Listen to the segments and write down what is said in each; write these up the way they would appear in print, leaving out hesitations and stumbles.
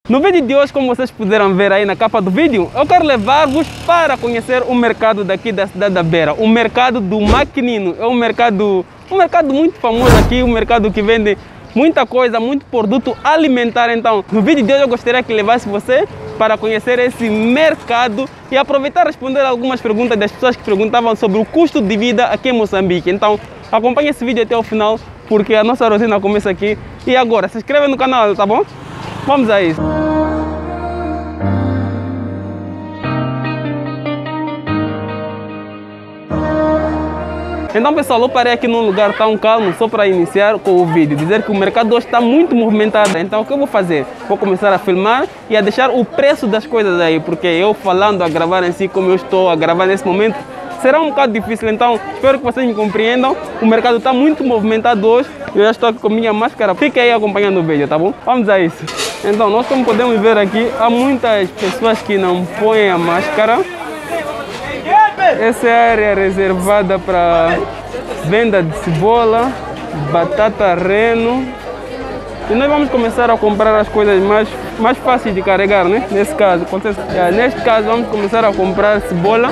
No vídeo de hoje, como vocês puderam ver aí na capa do vídeo, eu quero levar-vos para conhecer o mercado daqui da cidade da Beira, o mercado do Maquinino. É um mercado muito famoso aqui, um mercado que vende muita coisa, muito produto alimentar. Então, no vídeo de hoje eu gostaria que levasse você para conhecer esse mercado e aproveitar e responder algumas perguntas das pessoas que perguntavam sobre o custo de vida aqui em Moçambique. Então, acompanhe esse vídeo até o final, porque a nossa rotina começa aqui. E agora, se inscreve no canal, tá bom? Vamos a isso. Então, pessoal, eu parei aqui num lugar tão calmo só para iniciar com o vídeo, dizer que o mercado hoje está muito movimentado. Então, o que eu vou fazer? Vou começar a filmar e a deixar o preço das coisas aí, porque eu falando, a gravar em si, como eu estou a gravar nesse momento, será um bocado difícil. Então, espero que vocês me compreendam. O mercado está muito movimentado hoje. Eu já estou aqui com minha máscara. Fique aí acompanhando o vídeo, tá bom? Vamos a isso. Então, nós como podemos ver aqui, há muitas pessoas que não põem a máscara. Essa é a área reservada para venda de cebola, batata reno. E nós vamos começar a comprar as coisas mais fáceis de carregar, né? Nesse caso, vamos começar a comprar cebola.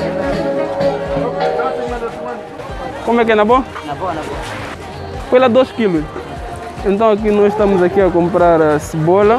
Como é que é, na boa? Na boa. Foi lá 2 quilos. Então aqui nós estamos aqui a comprar a cebola.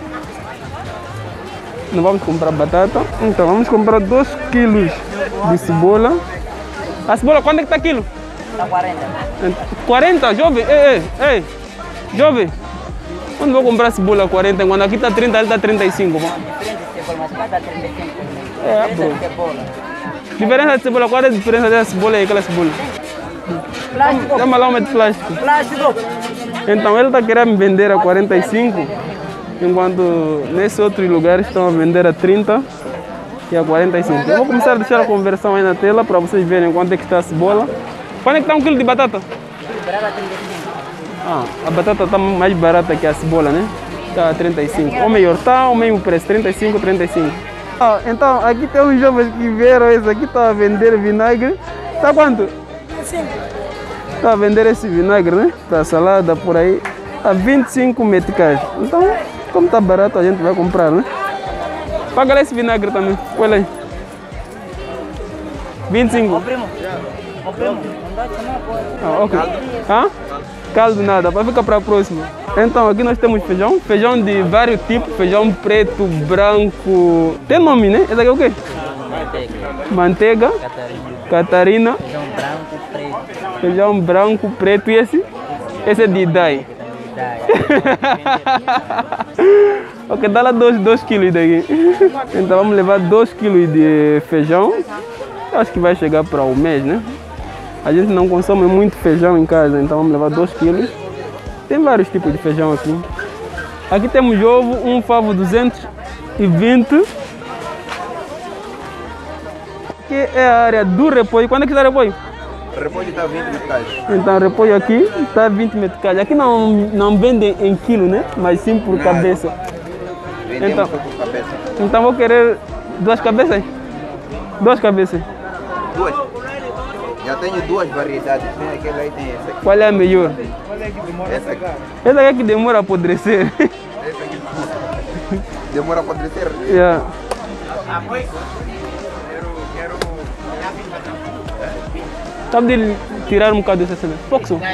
Não vamos comprar batata. Então vamos comprar 2 quilos de cebola. A cebola, quanto é que está quilo? Está 40. 40, jovem? Ei, jovem. Quando vou comprar cebola 40, quando aqui está 30, ele está 35. Bom. Mas vai dar 35. É, bro. Diferença de cebola, qual é a diferença dessa cebola e aquela cebola? Plástico. Chama lá uma de plástico. Plástico. Então ele está querendo me vender a 45, enquanto nesses outros lugares estão a vender a 30 e a 45. Eu vou começar a deixar a conversão aí na tela para vocês verem quanto é que está a cebola. Quanto é que está 1 quilo de batata? Barata 35. A batata está mais barata que a cebola, né? Está a 35. Ou melhor, está o mesmo preço, 35, 35. Então aqui tem uns jovens que vieram, esse aqui está a vender vinagre. Está quanto? 25. Está a vender esse vinagre, né? Para salada por aí, a 25 meticais. Então, como está barato, a gente vai comprar, né? Paga lá esse vinagre também. Olha aí. 25. Ô primo. Ok. Caldo nada, vai ficar para a próxima. Então, aqui nós temos feijão. Feijão de vários tipos. Feijão preto, branco. Tem nome, né? Esse aqui é o quê? Manteiga. Catarina. Feijão branco, preto. Feijão branco, preto. E esse? Esse é de Idai. Ok, dá lá 2 quilos daqui. Então vamos levar 2 quilos de feijão. Eu acho que vai chegar para o mês, né? A gente não consome muito feijão em casa, então vamos levar 2 quilos. Tem vários tipos de feijão aqui. Aqui temos ovo, um favo 220. Aqui é a área do repolho. Quando é que está o repolho? O repolho está 20 meticais. Então o repolho aqui está 20 meticais. Aqui não vendem em quilo, né? Mas sim por cabeça. Vendemos por cabeça. Então vou querer 2 cabeças. 2 cabeças. 2. Já tenho 2 variedades. Tem aquela aí, tem essa aqui. Qual é a melhor? Essa aqui. Essa aqui é que demora a apodrecer. Essa aqui. Demora a apodrecer. Yeah. Sabe de tirar um bocado dessa cena? Pouco só.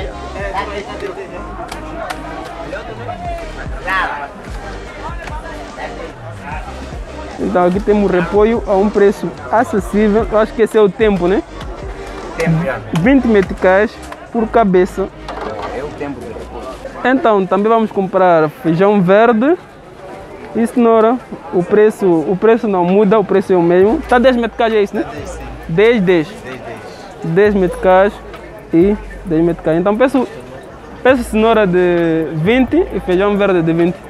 Então aqui temos repolho a um preço acessível. Eu acho que esse é o tempo, né? Tempo já. 20 meticais por cabeça. É o tempo do repolho. Então também vamos comprar feijão verde e cenoura. O preço não muda, o preço é o mesmo. Está 10 meticais, é isso, né? 10. 10 meticais e 10 meticais. Então peço cenoura de 20 e feijão verde de 20.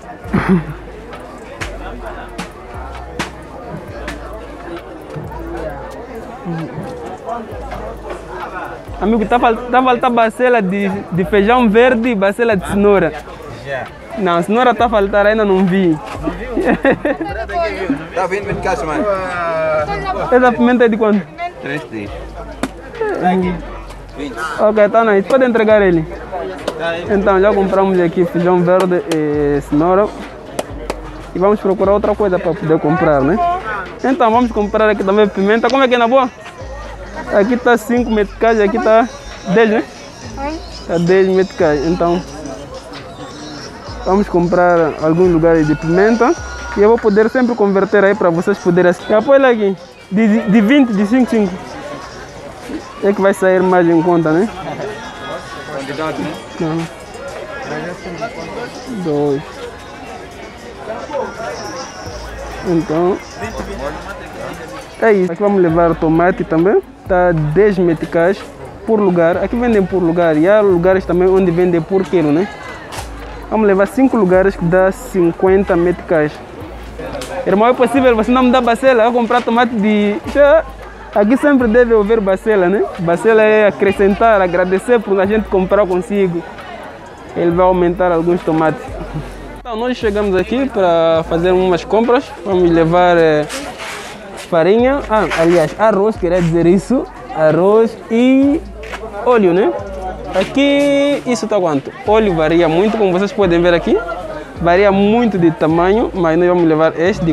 Amigo, tá faltando bacela de feijão verde e bacela de cenoura. Já. Não, cenoura está faltando, ainda não vi. Não viu? Está 20 meticais, mano. Essa pimenta é de quanto? 3 dias. 20. Ok, tá nice. Pode entregar ele. Então já compramos aqui feijão verde e cenoura. e vamos procurar outra coisa para poder comprar, né? Então vamos comprar aqui também pimenta. Como é que é na boa? Aqui está 5 meticais, aqui está 10, né? Está 10 meticais. Então vamos comprar alguns lugares de pimenta e eu vou poder sempre converter aí para vocês poderem assistir. Apoia aqui, de 20, de 5. É que vai sair mais em conta, né? Não. 2. Então é isso. Aqui vamos levar tomate também. Está 10 meticais por lugar. Aqui vendem por lugar e há lugares também onde vendem por quilo, né? Vamos levar 5 lugares que dá 50 meticais. Irmão, é possível você não me dá bacela? Eu vou comprar tomate de... Aqui sempre deve haver bacela, né? Bacela é acrescentar, agradecer por a gente comprar consigo. Ele vai aumentar alguns tomates. Então, nós chegamos aqui para fazer umas compras. Vamos levar farinha, aliás, arroz, queria dizer isso. Arroz e óleo, né? Aqui, isso está quanto? Óleo varia muito, como vocês podem ver aqui. Varia muito de tamanho, mas nós vamos levar este de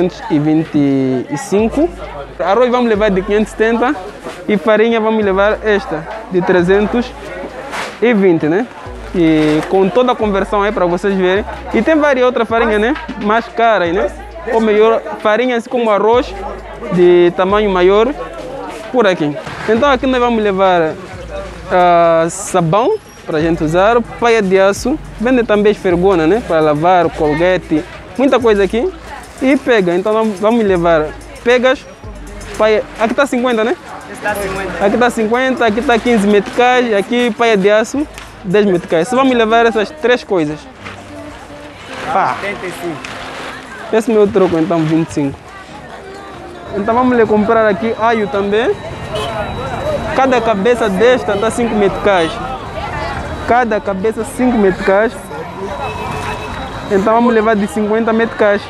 425. Arroz vamos levar de 570 e farinha vamos levar esta de 320, né? E com toda a conversão aí para vocês verem. E tem várias outras farinhas, né? Mais caras, né? Ou melhor, farinhas como arroz de tamanho maior por aqui. Então aqui nós vamos levar sabão para a gente usar, paia de aço, vende também esfergona, né? Para lavar, colgate, muita coisa aqui. E pega, então vamos levar pegas, paia, aqui está 50, né? Aqui está 50, aqui está 15 meticais, aqui paia de aço, 10 meticais. Só vamos levar essas 3 coisas. Pá. 75. Esse meu troco então 25. Então vamos lhe comprar aqui alho também. Cada cabeça desta está 5 meticais. Cada cabeça 5 meticais. Então vamos levar de 50 meticais.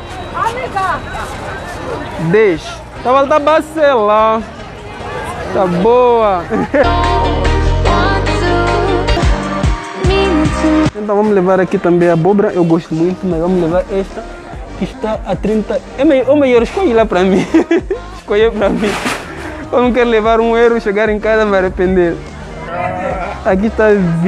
10. Tá bacela. Tá boa. Então vamos levar aqui também a abóbora. Eu gosto muito, mas vamos levar esta que está a 30. Ou melhor, escolhe lá para mim. Escolhe para mim. Eu não quero levar €1, chegar em casa vai arrepender. Aqui está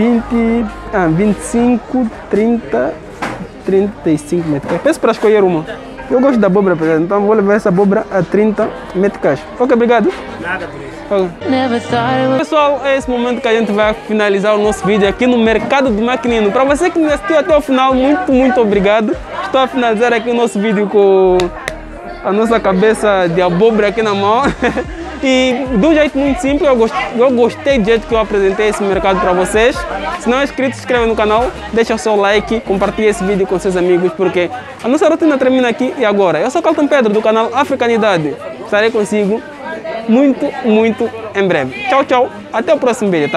25, 30, 35 meticais. Peço para escolher uma. Eu gosto da abóbora, então vou levar essa abóbora a 30 meticais. Ok, obrigado. Nada por isso. Okay. Pessoal, é esse momento que a gente vai finalizar o nosso vídeo aqui no Mercado do Maquinino. Para você que me assistiu até o final, muito obrigado. Estou a finalizar aqui o nosso vídeo com a nossa cabeça de abóbora aqui na mão. E de um jeito muito simples, eu gostei do jeito que eu apresentei esse mercado para vocês. Se não é inscrito, se inscreve no canal, deixa o seu like, compartilhe esse vídeo com seus amigos, porque a nossa rotina termina aqui e agora. Eu sou Carlton Pedro do canal Africanidade. Estarei consigo muito em breve. Tchau, até o próximo vídeo.